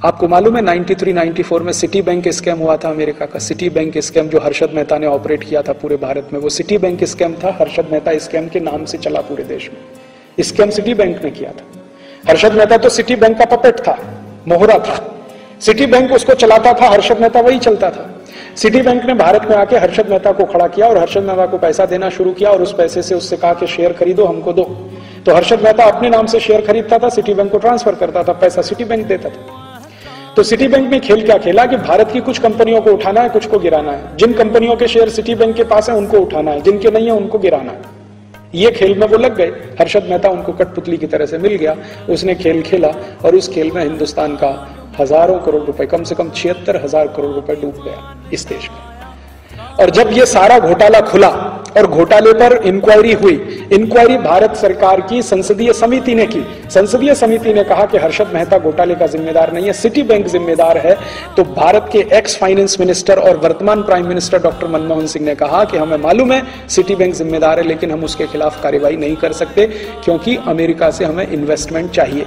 आपको मालूम है 93-94 में सिटी बैंक स्कैम हुआ था अमेरिका का। सिटी बैंक स्कैम जो हर्षद मेहता ने ऑपरेट किया था पूरे भारत में, वो सिटी बैंक स्कैम था। हर्षद मेहता स्कैम के नाम से चला पूरे देश में। स्कैम सिटी बैंक ने किया था। हर्षद मेहता तो सिटी बैंक का पपेट था, मोहरा था। सिटी बैंक उसको चलाता था, हर्षद मेहता वही चलता था। सिटी बैंक ने भारत में आके हर्षद मेहता को खड़ा किया और हर्षद मेहता को पैसा देना शुरू किया और उस पैसे से उससे कहा कि शेयर खरीदो, हमको दो। तो हर्षद मेहता अपने नाम से शेयर खरीदता था, सिटी बैंक को ट्रांसफर करता था, पैसा सिटी बैंक देता था। तो सिटी बैंक ने खेल क्या खेला कि भारत की कुछ कंपनियों को उठाना है, कुछ को गिराना है। जिन कंपनियों के शेयर सिटी बैंक के पास है उनको उठाना है, जिनके नहीं है उनको गिराना है। ये खेल में वो लग गए। हर्षद मेहता उनको कठपुतली की तरह से मिल गया। उसने खेल खेला और उस खेल में हिंदुस्तान का हजारों करोड़ रुपए, कम से कम 76,000 करोड़ रुपए डूब गया इस देश में। और जब ये सारा घोटाला खुला और घोटाले पर इंक्वायरी हुई, इंक्वायरी भारत सरकार की संसदीय समिति ने की। संसदीय समिति ने कहा कि हर्षद मेहता घोटाले का जिम्मेदार नहीं है, सिटी बैंक जिम्मेदार है। तो भारत के एक्स फाइनेंस मिनिस्टर और वर्तमान prime minister doctor Manmohan Singh ने कहा कि हमें मालूम है सिटी बैंक जिम्मेदार है, लेकिन हम उसके खिलाफ कार्रवाई नहीं कर सकते क्योंकि अमेरिका से हमें इन्वेस्टमेंट चाहिए।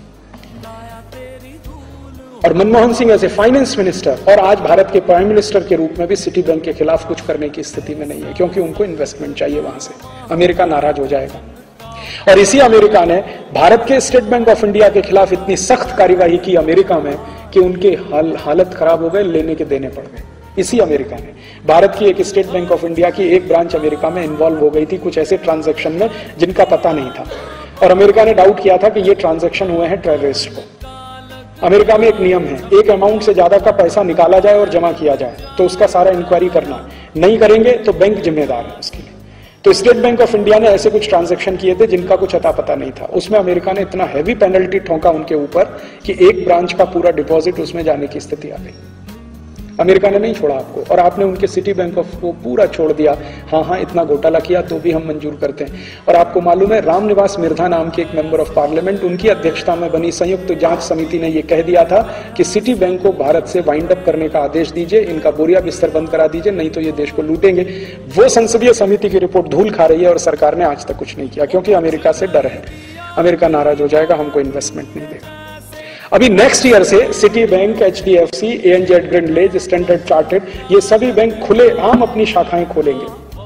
और मनमोहन सिंह ऐसे फाइनेंस मिनिस्टर और आज भारत के प्राइम मिनिस्टर के रूप में भी सिटी बैंक के खिलाफ कुछ करने की स्थिति में नहीं है, क्योंकि उनको इन्वेस्टमेंट चाहिए वहां से। अमेरिका नाराज हो जाएगा। और इसी अमेरिका ने भारत के स्टेट बैंक ऑफ इंडिया के खिलाफ इतनी सख्त कार्यवाही की अमेरिका में कि उनके हालत खराब हो गए, लेने के देने पड़ गए। इसी अमेरिका ने, भारत की एक स्टेट बैंक ऑफ इंडिया की एक ब्रांच अमेरिका में इन्वॉल्व हो गई थी कुछ ऐसे ट्रांजैक्शन में जिनका पता नहीं था, और अमेरिका ने डाउट किया था कि ये ट्रांजैक्शन हुए हैं टेररिस्ट को। अमेरिका में एक नियम है, एक अमाउंट से ज्यादा का पैसा निकाला जाए और जमा किया जाए तो उसका सारा इंक्वायरी करना है, नहीं करेंगे तो बैंक जिम्मेदार है उसके लिए। तो स्टेट बैंक ऑफ इंडिया ने ऐसे कुछ ट्रांजैक्शन किए थे जिनका कुछ अता पता नहीं था। उसमें अमेरिका ने इतना हैवी पेनल्टी ठोका उनके ऊपर कि एक ब्रांच का पूरा डिपॉजिट उसमें जाने की स्थिति आ गई। अमेरिका ने नहीं छोड़ा आपको, और आपने उनके सिटी बैंक ऑफ को पूरा छोड़ दिया। हाँ, इतना घोटाला किया तो भी हम मंजूर करते हैं। और आपको मालूम है रामनिवास मिर्धा नाम के एक मेंबर ऑफ पार्लियामेंट, उनकी अध्यक्षता में बनी संयुक्त जांच समिति ने यह कह दिया था कि सिटी बैंक को भारत से वाइंड अप करने का आदेश दीजिए, इनका बोरिया बिस्तर बंद करा दीजिए, नहीं तो ये देश को लूटेंगे। वो संसदीय समिति की रिपोर्ट धूल खा रही है और सरकार ने आज तक कुछ नहीं किया, क्योंकि अमेरिका से डर है। अमेरिका नाराज हो जाएगा, हमको इन्वेस्टमेंट नहीं देगा। अभी नेक्स्ट ईयर से Citibank, HDFC, ANZ Grindlays, Standard Chartered, ये सभी बैंक खुले आम अपनी शाखाएं खोलेंगे।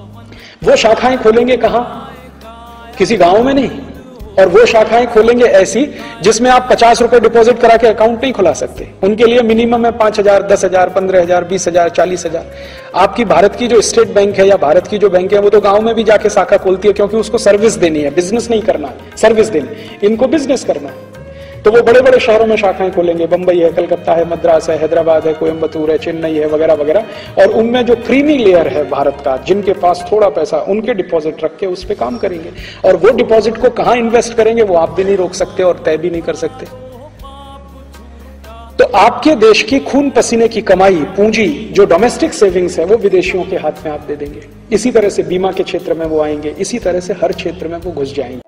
वो शाखाएं खोलेंगे कहां? किसी गांव में नहीं। और वो शाखाएं खोलेंगे ऐसी जिसमें आप 50 रुपए डिपॉजिट करा के अकाउंट नहीं खुला सकते। उनके लिए मिनिमम है 5,000, 10,000, 15,000, 20,000, 40,000। आपकी भारत की जो स्टेट बैंक है या भारत की जो बैंक है वो तो गांव में भी जाके शाखा खोलती है, क्योंकि उसको सर्विस देनी है, बिजनेस नहीं करना है, सर्विस देनी। इनको बिजनेस करना है, तो वो बड़े बड़े शहरों में शाखाएं खोलेंगे। बंबई है, कलकत्ता है, मद्रास है, हैदराबाद है, कोयम्बतूर है, चेन्नई है, वगैरह वगैरह। और उनमें जो क्रीमी लेयर है भारत का, जिनके पास थोड़ा पैसा, उनके डिपॉजिट रख के उस पर काम करेंगे। और वो डिपॉजिट को कहां इन्वेस्ट करेंगे वो आप भी नहीं रोक सकते और तय भी नहीं कर सकते। तो आपके देश की खून पसीने की कमाई, पूंजी, जो डोमेस्टिक सेविंग्स है, वो विदेशियों के हाथ में आप दे देंगे। इसी तरह से बीमा के क्षेत्र में वो आएंगे, इसी तरह से हर क्षेत्र में वो घुस जाएंगे।